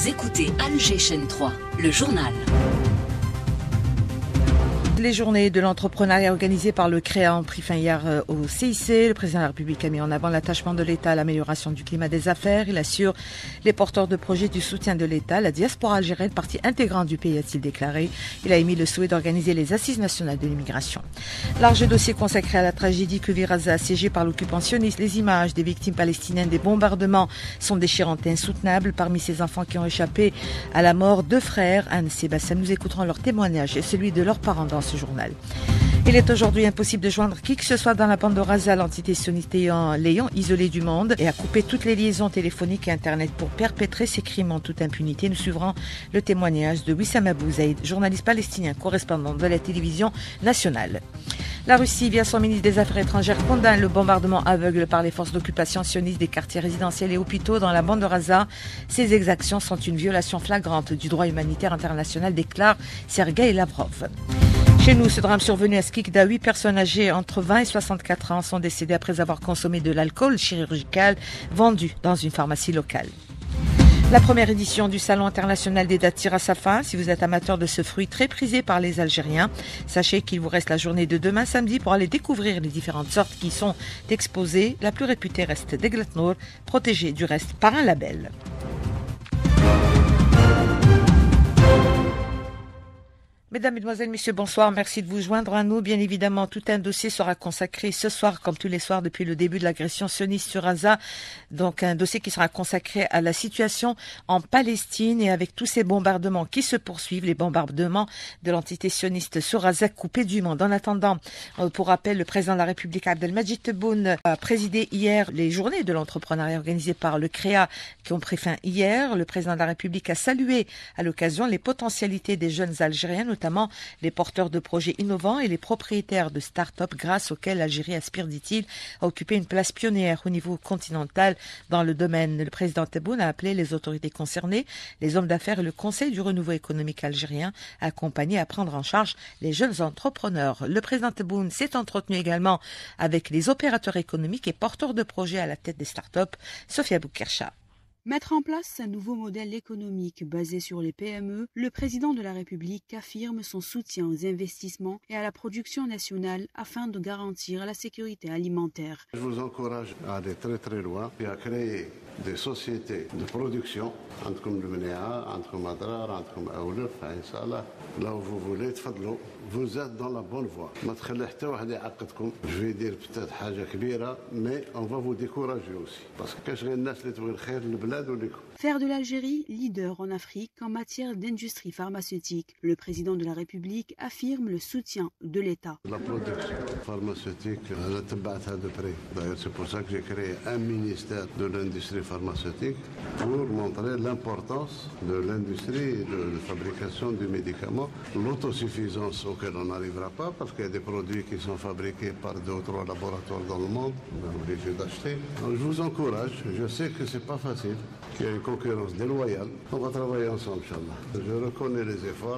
Vous écoutez Alger Chaîne 3, le journal. Les journées de l'entrepreneuriat organisées par le CREA ont pris fin hier au CIC. Le président de la République a mis en avant l'attachement de l'État à l'amélioration du climat des affaires. Il assure les porteurs de projets du soutien de l'État. La diaspora algérienne, partie intégrante du pays, a-t-il déclaré. Il a émis le souhait d'organiser les assises nationales de l'immigration. Large dossier consacré à la tragédie que vit Raza, assiégée par l'occupant sioniste. Les images des victimes palestiniennes des bombardements sont déchirantes et insoutenables. Parmi ces enfants qui ont échappé à la mort, 2 frères, Anne et Sébastien, nous écouterons leur témoignage et celui de leurs parents dans ce journal. Il est aujourd'hui impossible de joindre qui que ce soit dans la bande de Raza, l'entité sioniste l'ayant isolé du monde et a coupé toutes les liaisons téléphoniques et Internet pour perpétrer ces crimes en toute impunité. Nous suivrons le témoignage de Wissam Abou Zaïd, journaliste palestinien, correspondant de la télévision nationale. La Russie, via son ministre des Affaires étrangères, condamne le bombardement aveugle par les forces d'occupation sionistes des quartiers résidentiels et hôpitaux dans la bande de Raza. Ces exactions sont une violation flagrante du droit humanitaire international, déclare Sergueï Lavrov. Chez nous, ce drame survenu à Skikda, 8 personnes âgées entre 20 et 64 ans sont décédées après avoir consommé de l'alcool chirurgical vendu dans une pharmacie locale. La première édition du Salon international des dattes tire à sa fin. Si vous êtes amateur de ce fruit très prisé par les Algériens, sachez qu'il vous reste la journée de demain samedi pour aller découvrir les différentes sortes qui sont exposées. La plus réputée reste Deglet Nour, protégée du reste par un label. Mesdames, Mesdemoiselles, Messieurs, bonsoir. Merci de vous joindre à nous. Bien évidemment, tout un dossier sera consacré ce soir, comme tous les soirs depuis le début de l'agression sioniste sur Raza. Donc, un dossier qui sera consacré à la situation en Palestine et avec tous ces bombardements qui se poursuivent, les bombardements de l'entité sioniste sur Raza coupés du monde. En attendant, pour rappel, le président de la République, Abdelmadjid Tebboune, a présidé hier les journées de l'entrepreneuriat organisées par le CREA qui ont pris fin hier. Le président de la République a salué à l'occasion les potentialités des jeunes Algériens, notamment les porteurs de projets innovants et les propriétaires de start-up grâce auxquels l'Algérie aspire, dit-il, à occuper une place pionnière au niveau continental dans le domaine. Le président Tebboune a appelé les autorités concernées, les hommes d'affaires et le Conseil du renouveau économique algérien à accompagner, à prendre en charge les jeunes entrepreneurs. Le président Tebboune s'est entretenu également avec les opérateurs économiques et porteurs de projets à la tête des start-up. Sophia Boukercha. Mettre en place un nouveau modèle économique basé sur les PME, le président de la République affirme son soutien aux investissements et à la production nationale afin de garantir la sécurité alimentaire. Je vous encourage à aller très très loin et à créer des sociétés de production, عندكم المناعة, عندكم أضرار, عندكم أولف, là où vous voulez, تفضلوا. Vous êtes dans la bonne voie. ما تخلي حتى واحد يعقدكم. Je vais dire peut-être حاجة كبيرة, mais on va vous décourager aussi. Parce que كاش غير الناس اللي تبغي الخير للبلاد ولكم. Faire de l'Algérie leader en Afrique en matière d'industrie pharmaceutique. Le président de la République affirme le soutien de l'État. La production pharmaceutique, elle est تبعتها de près. D'ailleurs, c'est pour ça que j'ai créé un ministère de l'industrie pharmaceutique pour montrer l'importance de l'industrie et de la fabrication du médicament, l'autosuffisance auquel on n'arrivera pas parce qu'il y a des produits qui sont fabriqués par 2 ou 3 laboratoires dans le monde, on est obligé d'acheter. Donc je vous encourage, je sais que c'est pas facile, qu'il y a une concurrence déloyale, on va travailler ensemble, Inch'Allah. Je reconnais les efforts,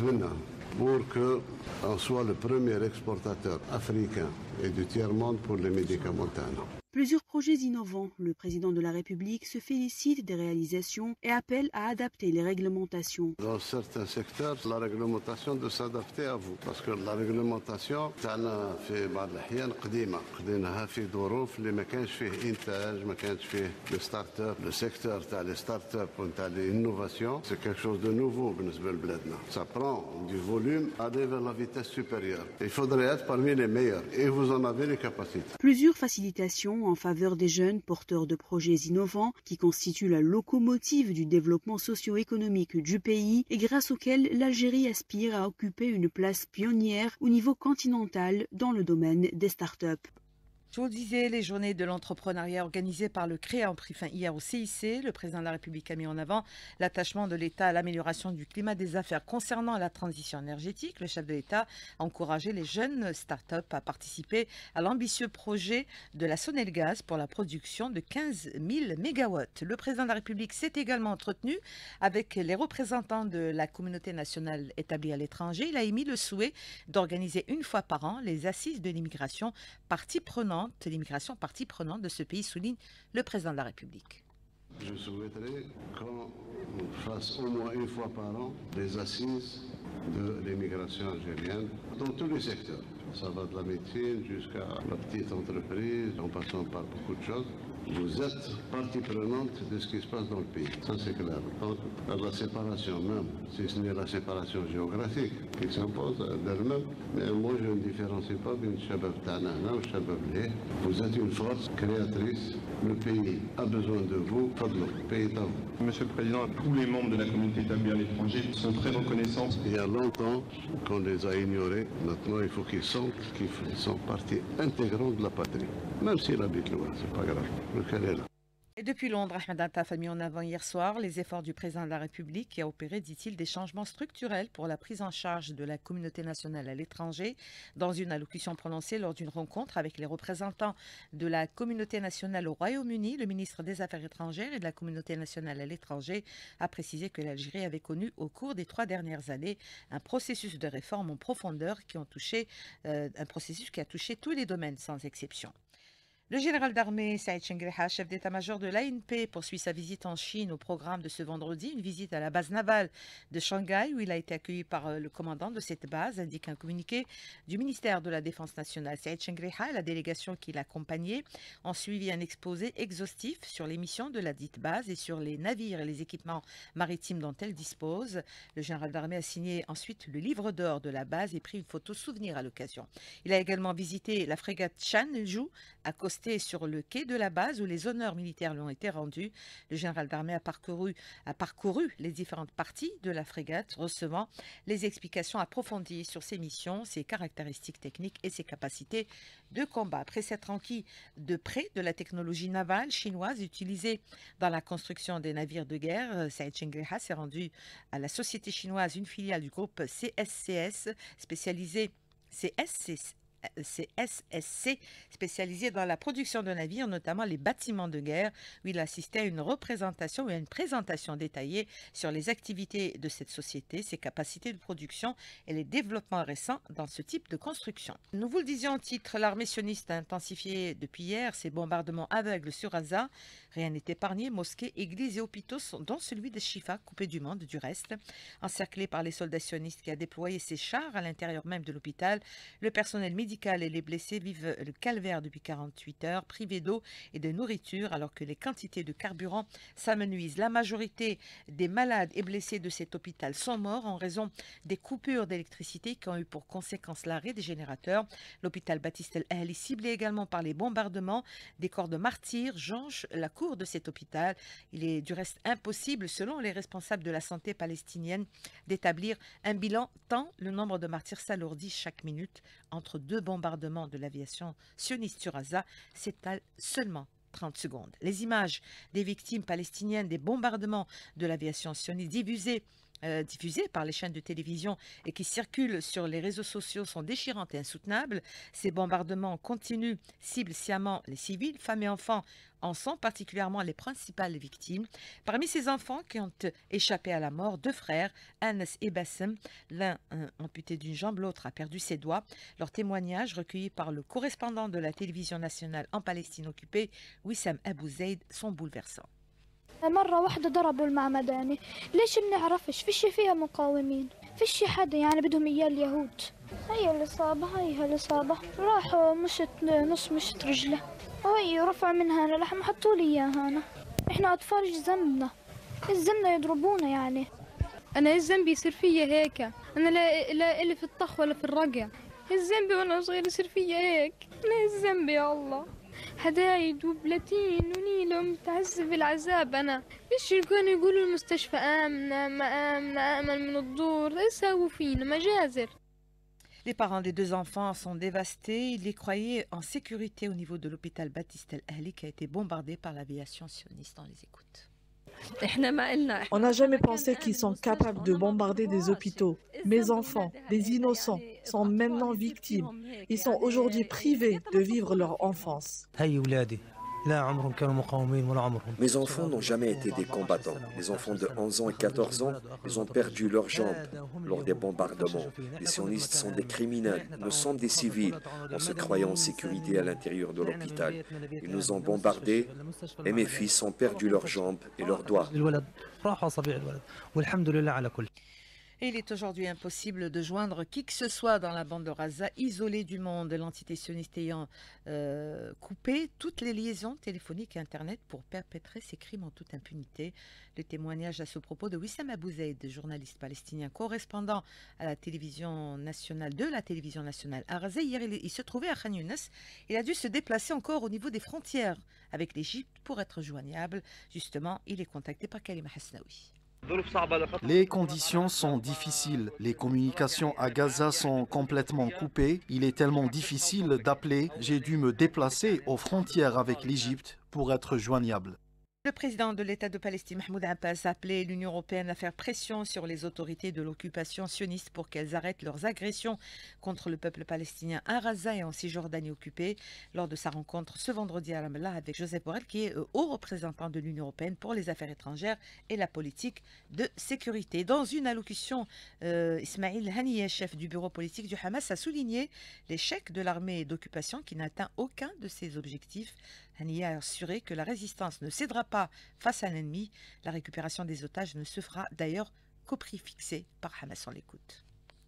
pour qu'on soit le premier exportateur africain et du tiers-monde pour les médicaments. Plusieurs projets innovants. Le président de la République se félicite des réalisations et appelle à adapter les réglementations. Dans certains secteurs, la réglementation doit s'adapter à vous. Parce que la réglementation, تاعنا في بعض الأحيان قديمة. قديناها في ظروف اللي ما كانش فيه إنتاج, ما كانش فيه le start-up. Le secteur تاع les start-up وتاع l'innovation, c'est quelque chose de nouveau بالنسبة لبلادنا. Ça prend du volume, aller vers la vitesse supérieure. Il faudrait être parmi les meilleurs et vous en avez les capacités. Plusieurs facilitations en faveur des jeunes porteurs de projets innovants qui constituent la locomotive du développement socio-économique du pays et grâce auxquels l'Algérie aspire à occuper une place pionnière au niveau continental dans le domaine des startups. Je vous le disais, les journées de l'entrepreneuriat organisées par le CREA ont pris fin hier au CIC. Le président de la République a mis en avant l'attachement de l'État à l'amélioration du climat des affaires concernant la transition énergétique. Le chef de l'État a encouragé les jeunes start-up à participer à l'ambitieux projet de la Sonelgaz pour la production de 15 000 mégawatts. Le président de la République s'est également entretenu avec les représentants de la communauté nationale établie à l'étranger. Il a émis le souhait d'organiser une fois par an les assises de l'immigration partie prenante de ce pays, souligne le président de la République. Je souhaiterais qu'on fasse au moins une fois par an des assises de l'immigration algérienne dans tous les secteurs. Ça va de la médecine jusqu'à la petite entreprise, en passant par beaucoup de choses. Vous êtes partie prenante de ce qui se passe dans le pays, ça c'est clair. Donc la séparation même, si ce n'est la séparation géographique qui s'impose d'elle-même, mais moi je ne différencie pas d'une Shabab Ta'nana ou Shabab Leh. Vous êtes une force créatrice, le pays a besoin de vous, Fadlo, le pays est à vous. Monsieur le Président, tous les membres de la communauté établie à l'étranger sont très reconnaissants. Il y a longtemps qu'on les a ignorés, maintenant il faut qu'ils sentent qu'ils sont partie intégrante de la patrie, même s'ils habitent loin, c'est pas grave. Et depuis Londres, Ahmed Attaf a mis en avant hier soir les efforts du président de la République qui a opéré, dit-il, des changements structurels pour la prise en charge de la communauté nationale à l'étranger. Dans une allocution prononcée lors d'une rencontre avec les représentants de la communauté nationale au Royaume-Uni, le ministre des Affaires étrangères et de la communauté nationale à l'étranger a précisé que l'Algérie avait connu au cours des 3 dernières années un processus de réforme en profondeur un processus qui a touché tous les domaines sans exception. Le général d'armée Saïd Chengreha, chef d'état-major de l'ANP, poursuit sa visite en Chine au programme de ce vendredi, une visite à la base navale de Shanghai où il a été accueilli par le commandant de cette base, indique un communiqué du ministère de la Défense nationale. Saïd Chengreha et la délégation qui l'accompagnait ont suivi un exposé exhaustif sur les missions de la dite base et sur les navires et les équipements maritimes dont elle dispose. Le général d'armée a signé ensuite le livre d'or de la base et pris une photo souvenir à l'occasion. Il a également visité la frégate Shanju, accostée sur le quai de la base où les honneurs militaires lui ont été rendus. Le général d'armée a parcouru les différentes parties de la frégate, recevant les explications approfondies sur ses missions, ses caractéristiques techniques et ses capacités de combat. Après s'être enquis de près de la technologie navale chinoise utilisée dans la construction des navires de guerre, Saïd Chengreha s'est rendu à la société chinoise, une filiale du groupe CSC, spécialisé dans la production de navires, notamment les bâtiments de guerre, où il assistait à une représentation et à une présentation détaillée sur les activités de cette société, ses capacités de production et les développements récents dans ce type de construction. Nous vous le disions en titre, l'armée sioniste a intensifié depuis hier ses bombardements aveugles sur Gaza. Rien n'est épargné, mosquées, églises et hôpitaux, dont celui de Shifa, coupé du monde du reste. Encerclé par les soldats sionistes qui a déployé ses chars à l'intérieur même de l'hôpital, le personnel médical et les blessés vivent le calvaire depuis 48 heures, privés d'eau et de nourriture, alors que les quantités de carburant s'amenuisent. La majorité des malades et blessés de cet hôpital sont morts en raison des coupures d'électricité qui ont eu pour conséquence l'arrêt des générateurs. L'hôpital Baptiste El Ahli, ciblé également par les bombardements, des corps de martyrs jonchent la cour de cet hôpital. Il est du reste impossible, selon les responsables de la santé palestinienne, d'établir un bilan tant le nombre de martyrs s'alourdit chaque minute. Entre 2 bombardements de l'aviation sioniste sur Gaza s'étalent seulement 30 secondes. Les images des victimes palestiniennes des bombardements de l'aviation sioniste diffusées par les chaînes de télévision et qui circulent sur les réseaux sociaux sont déchirantes et insoutenables. Ces bombardements continus ciblent sciemment les civils, femmes et enfants en sont particulièrement les principales victimes. Parmi ces enfants qui ont échappé à la mort, 2 frères, Anas et Bassem, l'un amputé d'une jambe, l'autre a perdu ses doigts. Leurs témoignages, recueillis par le correspondant de la télévision nationale en Palestine occupée, Wissam Abou Zaid, sont bouleversants. مرة واحدة ضربوا المعمداني، ليش بنعرفش؟ فيش فيها مقاومين، فيش حدا يعني بدهم إياه اليهود. هي الإصابة راحوا مشت نص مشت رجله، وهي رفع منها لحم حطوا لي إياها أنا. إحنا أطفال إيش ذنبنا؟ إيش ذنبنا يضربونا يعني؟ أنا إيش ذنبي يصير فيا هيك؟ أنا لا إلي في الطخ ولا في الرقع. إيش ذنبي وأنا صغير يصير فيا هيك؟ أنا إيش ذنبي يا الله؟ حدايد وبلاتين ونيلة متعذب العذاب أنا. ليش كانوا يقولوا المستشفى آمنة ما آمنة آمن من الدور؟ يساووا فينا مجازر. Les parents des 2 enfants sont dévastés. Ils les croyaient en sécurité au niveau de l'hôpital Baptiste El Ahli qui a été bombardé par l'aviation sioniste. On les écoute. On n'a jamais pensé qu'ils sont capables de bombarder des hôpitaux. Mes enfants, des innocents, sont maintenant victimes. Ils sont aujourd'hui privés de vivre leur enfance. Mes enfants n'ont jamais été des combattants. Les enfants de 11 ans et 14 ans, ils ont perdu leurs jambes lors des bombardements. Les sionistes sont des criminels, nous sommes des civils, en se croyant en sécurité à l'intérieur de l'hôpital. Ils nous ont bombardés et mes fils ont perdu leurs jambes et leurs doigts. Et il est aujourd'hui impossible de joindre qui que ce soit dans la bande de Gaza, isolée du monde, l'entité sioniste ayant coupé toutes les liaisons téléphoniques et Internet pour perpétrer ses crimes en toute impunité. Le témoignage à ce propos de Wissam Abou Zaid, journaliste palestinien correspondant à la télévision nationale à Gaza. Hier, il se trouvait à Khan Younes. Il a dû se déplacer encore au niveau des frontières avec l'Égypte pour être joignable. Justement, il est contacté par Kalima Hasnaoui. Les conditions sont difficiles. Les communications à Gaza sont complètement coupées. Il est tellement difficile d'appeler. J'ai dû me déplacer aux frontières avec l'Égypte pour être joignable. Le président de l'État de Palestine, Mahmoud Abbas, a appelé l'Union européenne à faire pression sur les autorités de l'occupation sioniste pour qu'elles arrêtent leurs agressions contre le peuple palestinien à Gaza et en Cisjordanie occupée. Lors de sa rencontre ce vendredi à Ramallah avec Joseph Borrell, qui est haut représentant de l'Union européenne pour les affaires étrangères et la politique de sécurité. Dans une allocution, Ismail Haniyeh, chef du bureau politique du Hamas, a souligné l'échec de l'armée d'occupation qui n'atteint aucun de ses objectifs. Haniyeh a assuré que la résistance ne cédera pas face à l'ennemi. La récupération des otages ne se fera d'ailleurs qu'au prix fixé par Hamas. On l'écoute.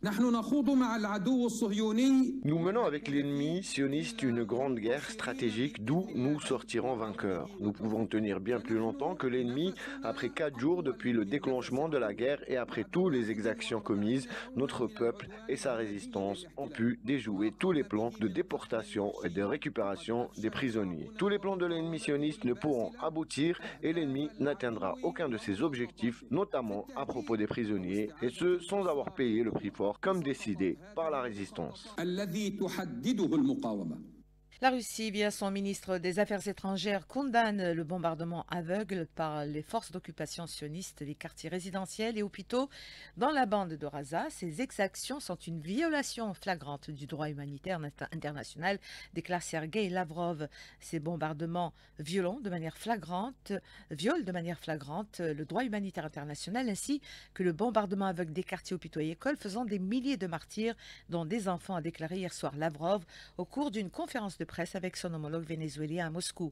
Nous menons avec l'ennemi sioniste une grande guerre stratégique d'où nous sortirons vainqueurs. Nous pouvons tenir bien plus longtemps que l'ennemi. Après 4 jours depuis le déclenchement de la guerre et après toutes les exactions commises, notre peuple et sa résistance ont pu déjouer tous les plans de déportation et de récupération des prisonniers. Tous les plans de l'ennemi sioniste ne pourront aboutir et l'ennemi n'atteindra aucun de ses objectifs, notamment à propos des prisonniers, et ce sans avoir payé le prix fort comme décidé par la résistance. La Russie, via son ministre des Affaires étrangères, condamne le bombardement aveugle par les forces d'occupation sionistes des quartiers résidentiels et hôpitaux dans la bande de Gaza. Ces exactions sont une violation flagrante du droit humanitaire international, déclare Sergueï Lavrov. Ces bombardements violent de manière flagrante le droit humanitaire international ainsi que le bombardement aveugle des quartiers hôpitaux et écoles, faisant des milliers de martyrs, dont des enfants, a déclaré hier soir Lavrov au cours d'une conférence de presse avec son homologue vénézuélien à Moscou.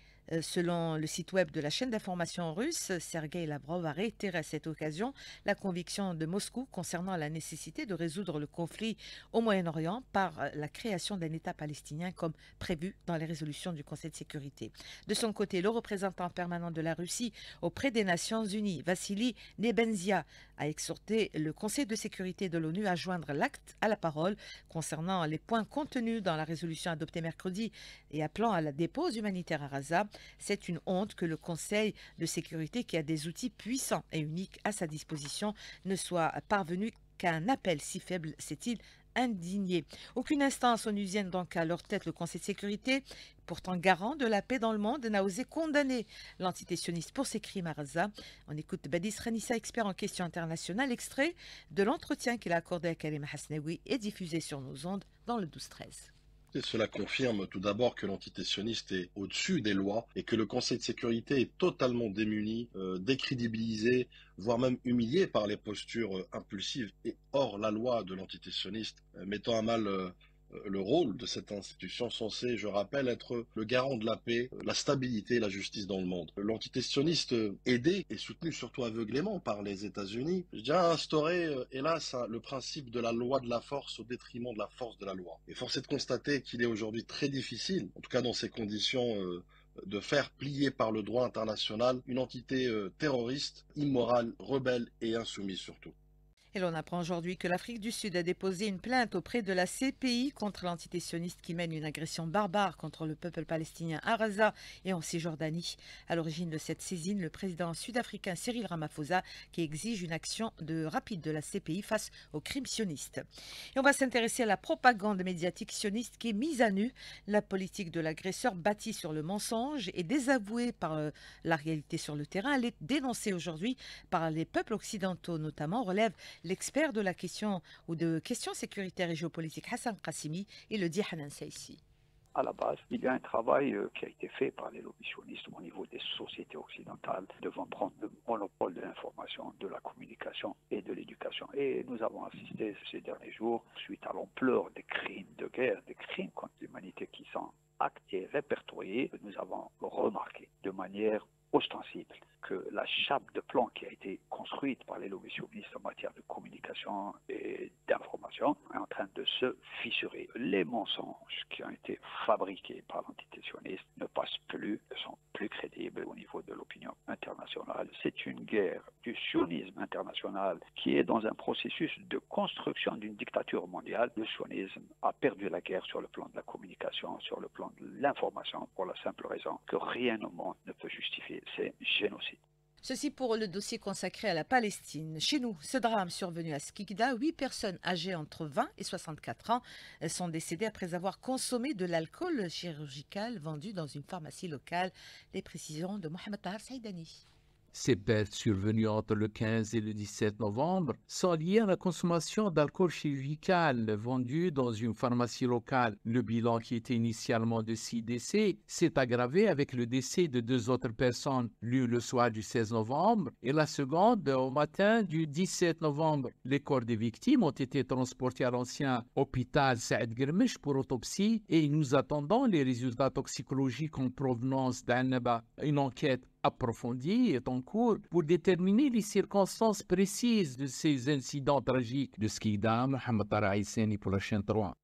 Selon le site web de la chaîne d'information russe, Sergueï Lavrov a réitéré à cette occasion la conviction de Moscou concernant la nécessité de résoudre le conflit au Moyen-Orient par la création d'un État palestinien comme prévu dans les résolutions du Conseil de sécurité. De son côté, le représentant permanent de la Russie auprès des Nations Unies, Vassili Nebenzia, a exhorté le Conseil de sécurité de l'ONU à joindre l'acte à la parole concernant les points contenus dans la résolution adoptée mercredi et appelant à la dépose humanitaire à Gaza. C'est une honte que le Conseil de sécurité, qui a des outils puissants et uniques à sa disposition, ne soit parvenu qu'à un appel si faible, s'est-il indigné. Aucune instance onusienne, donc à leur tête le Conseil de sécurité, pourtant garant de la paix dans le monde, n'a osé condamner l'entité sioniste pour ses crimes à Gaza. On écoute Badis Ranissa, expert en questions internationales, extrait de l'entretien qu'il a accordé à Kalima Hasnaoui et diffusé sur nos ondes dans le 12-13. Et cela confirme tout d'abord que l'entité sioniste est au-dessus des lois et que le Conseil de sécurité est totalement démuni, décrédibilisé, voire même humilié par les postures impulsives et hors la loi de l'entité sioniste, mettant à mal le rôle de cette institution censée, je rappelle, être le garant de la paix, la stabilité et la justice dans le monde. L'entité sioniste, aidée et soutenue surtout aveuglément par les États-Unis, a instauré, hélas, le principe de la loi de la force au détriment de la force de la loi. Et force est de constater qu'il est aujourd'hui très difficile, en tout cas dans ces conditions, de faire plier par le droit international une entité terroriste, immorale, rebelle et insoumise surtout. Et l'on apprend aujourd'hui que l'Afrique du Sud a déposé une plainte auprès de la CPI contre l'entité sioniste qui mène une agression barbare contre le peuple palestinien à Gaza et en Cisjordanie. À l'origine de cette saisine, le président sud-africain Cyril Ramaphosa qui exige une action rapide de la CPI face aux crimes sionistes. Et on va s'intéresser à la propagande médiatique sioniste qui est mise à nu. La politique de l'agresseur bâtie sur le mensonge et désavouée par la réalité sur le terrain. Elle est dénoncée aujourd'hui par les peuples occidentaux notamment, relève l'expert de la question ou de questions sécuritaires et géopolitiques Hassan Qassimi et le dit Hanan Saïsi. à la base, il y a un travail qui a été fait par les lobbies sionistes au niveau des sociétés occidentales devant prendre le monopole de l'information, de la communication et de l'éducation. Et nous avons assisté ces derniers jours, suite à l'ampleur des crimes de guerre, des crimes contre l'humanité qui sont actés, répertoriés, nous avons remarqué de manière ostensible que la chape de plomb qui a été construite par les lobbies sionistes en matière de communication et d'information est en train de se fissurer. Les mensonges qui ont été fabriqués par l'entité sioniste ne passent plus, ne sont plus crédibles au niveau de l'opinion internationale. C'est une guerre du sionisme international qui est dans un processus de construction d'une dictature mondiale. Le sionisme a perdu la guerre sur le plan de la communication, sur le plan de l'information, pour la simple raison que rien au monde ne peut justifier ces génocides. Ceci pour le dossier consacré à la Palestine. Chez nous, ce drame survenu à Skikda, 8 personnes âgées entre 20 et 64 ans sont décédées après avoir consommé de l'alcool chirurgical vendu dans une pharmacie locale. Les précisions de Mohamed Tahar Saïdani. Ces pertes survenues entre le 15 et le 17 novembre sont liées à la consommation d'alcool chirurgical vendu dans une pharmacie locale. Le bilan qui était initialement de 6 décès s'est aggravé avec le décès de 2 autres personnes, l'une le soir du 16 novembre et la seconde au matin du 17 novembre. Les corps des victimes ont été transportés à l'ancien hôpital Saïd Girmish pour autopsie et nous attendons les résultats toxicologiques en provenance d'Annaba. Une enquête approfondie est en cours pour déterminer les circonstances précises de ces incidents tragiques. De Skikda, Mohamed Tahar Saïdani pour la chaîne 3.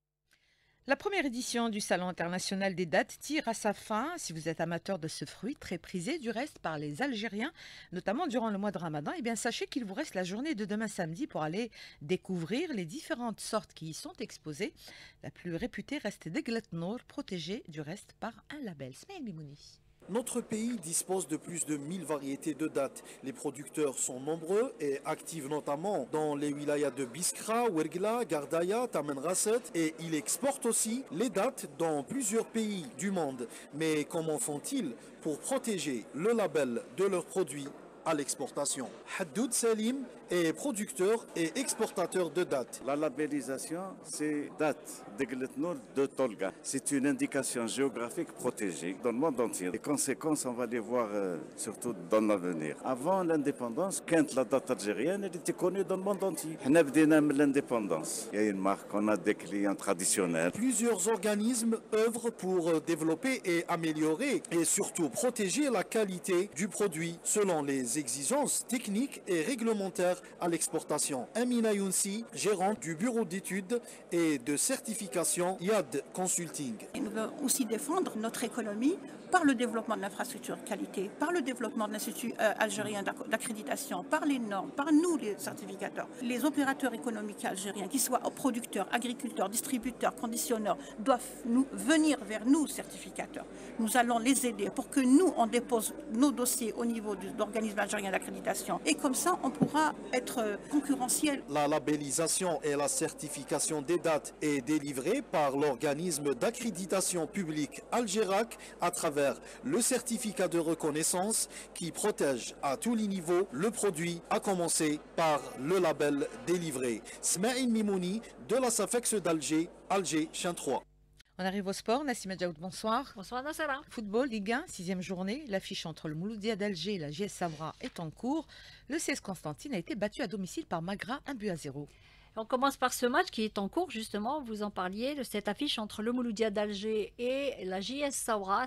La première édition du Salon international des dattes tire à sa fin. Si vous êtes amateur de ce fruit très prisé du reste par les Algériens, notamment durant le mois de Ramadan, eh bien sachez qu'il vous reste la journée de demain samedi pour aller découvrir les différentes sortes qui y sont exposées. La plus réputée reste Deglet Nour, protégée du reste par un label. Smaïl Mimouni. Notre pays dispose de plus de 1000 variétés de dattes. Les producteurs sont nombreux et actifs notamment dans les wilayas de Biskra, Ouergla, Gardaya, Tamen Rasset et ils exportent aussi les dattes dans plusieurs pays du monde. Mais comment font-ils pour protéger le label de leurs produits à l'exportation? Haddoud Salim est producteur et exportateur de dattes. La labellisation, c'est date Deglet Nour de Tolga. C'est une indication géographique protégée dans le monde entier. Les conséquences, on va les voir surtout dans l'avenir. Avant l'indépendance, quand la date algérienne, elle était connue dans le monde entier. L'indépendance. Il y a une marque, on a des clients traditionnels. Plusieurs organismes œuvrent pour développer et améliorer et surtout protéger la qualité du produit selon les exigences techniques et réglementaires à l'exportation. Amina Younsi, gérante du bureau d'études et de certification YAD Consulting. Nous voulons aussi défendre notre économie par le développement de l'infrastructure qualité, par le développement de l'Institut algérien d'accréditation, par les normes, par nous les certificateurs. Les opérateurs économiques algériens, qu'ils soient producteurs, agriculteurs, distributeurs, conditionneurs, doivent venir vers nous, certificateurs. Nous allons les aider pour que nous, on dépose nos dossiers au niveau de l'organisme algérien d'accréditation. Et comme ça, on pourra être concurrentiel. La labellisation et la certification des dates est délivrée par l'organisme d'accréditation publique Algérac à travers le certificat de reconnaissance qui protège à tous les niveaux le produit, à commencer par le label délivré. Smaïl Mimouni de la SAFEX d'Alger, Alger, Chaîne 3. On arrive au sport. Nassima Djaoud, bonsoir. Bonsoir Nassara. Football, Ligue 1, 6e journée. L'affiche entre le Mouloudia d'Alger et la JS Savra est en cours. Le CS Constantine a été battu à domicile par Magra, 1-0. On commence par ce match qui est en cours, justement, vous en parliez, de cette affiche entre le Mouloudia d'Alger et la JS Saoura.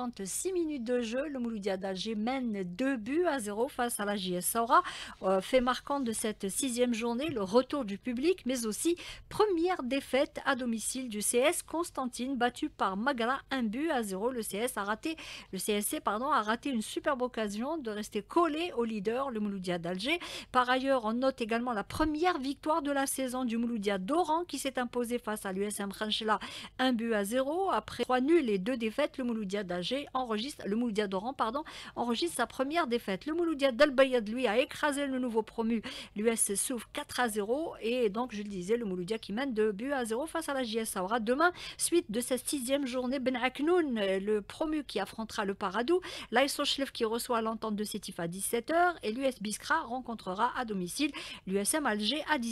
56 minutes de jeu, le Mouloudia d'Alger mène 2-0 face à la JS Saoura. Fait marquant de cette 6e journée, le retour du public, mais aussi première défaite à domicile du CS Constantine, battu par Magra, 1-0. Le CSC a raté une superbe occasion de rester collé au leader, le Mouloudia d'Alger. Par ailleurs, on note également la première victoire de la saison du Mouloudia d'Oran qui s'est imposé face à l'USM Khanchela 1-0. Après 3 nuls et 2 défaites, le Mouloudia d'Oran enregistre sa première défaite. Le Mouloudia d'Al-Bayad, lui, a écrasé le nouveau promu, l'US Souf, 4-0. Et donc, je le disais, le Mouloudia qui mène 2-0 face à la JS Saoura. Demain, suite de cette 6e journée, Ben Aknoun, le promu qui affrontera le Paradou, l'AS Sochlef qui reçoit l'entente de Sétif à 17h et l'US Biskra rencontrera à domicile l'USM Alger à 18h. Et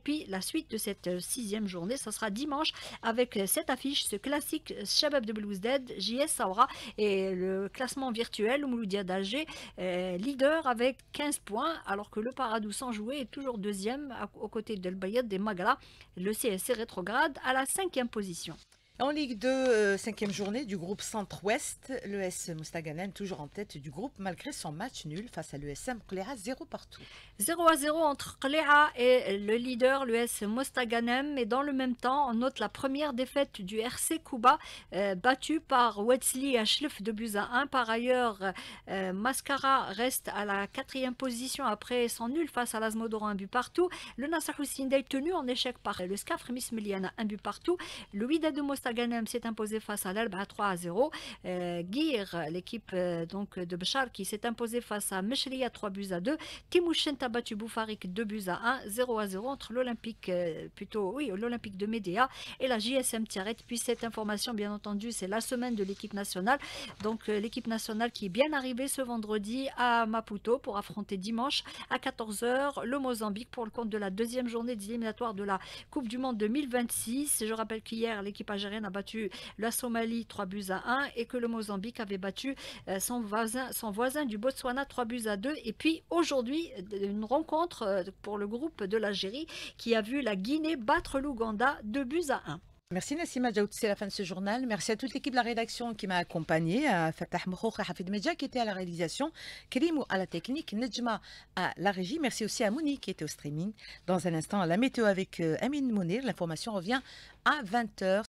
puis la suite de cette 6e journée, ça sera dimanche avec cette affiche, ce classique Shabab de Belouizdad, JS Saoura et le classement virtuel, le Mouloudia d'Alger, leader avec 15 points, alors que le Paradou sans jouer est toujours 2e aux côtés de l'Bayad des Magra. Le CSC rétrograde à la 5e position. En Ligue 2, 5e journée du groupe Centre-Ouest, l'ES Mostaganem toujours en tête du groupe malgré son match nul face à l'ESM Qléa, 0 partout. 0-0 entre Qléa et le leader, l'ES Mostaganem. Et dans le même temps, on note la première défaite du RC Kouba, battu par Wetzli à Schlef de buts à 1. Par ailleurs, Mascara reste à la 4e position après son nul face à l'Azmodoro, 1 but partout. Le Nasser Hussein est tenu en échec par le SCAF Remis Meliana, 1 but partout. Le Wydad de Mostaganem s'est imposé face à l'Elba 3-0. Gir, l'équipe donc de Bachar, qui s'est imposée face à Mechlia 3-2. Timouchen a battu Boufarik 2-1, 0-0 entre l'Olympique l'Olympique de Médéa et la JSM Tiaret. Puis cette information, bien entendu, c'est la semaine de l'équipe nationale. Donc l'équipe nationale qui est bien arrivée ce vendredi à Maputo pour affronter dimanche à 14h le Mozambique pour le compte de la 2e journée des éliminatoires de la Coupe du Monde 2026. Je rappelle qu'hier, l'équipe algérienne a battu la Somalie 3-1 et que le Mozambique avait battu son voisin du Botswana 3-2. Et puis aujourd'hui, une rencontre pour le groupe de l'Algérie qui a vu la Guinée battre l'Ouganda 2-1. Merci Nassima Djaoud, c'est la fin de ce journal. Merci à toute l'équipe de la rédaction qui m'a accompagné, à Fatah Mokhouk et Hafid Medja qui était à la réalisation, Kerimou à la technique, Nejma à la régie. Merci aussi à Mouni qui était au streaming. Dans un instant, la météo avec Amine Mounir. L'information revient à 20h.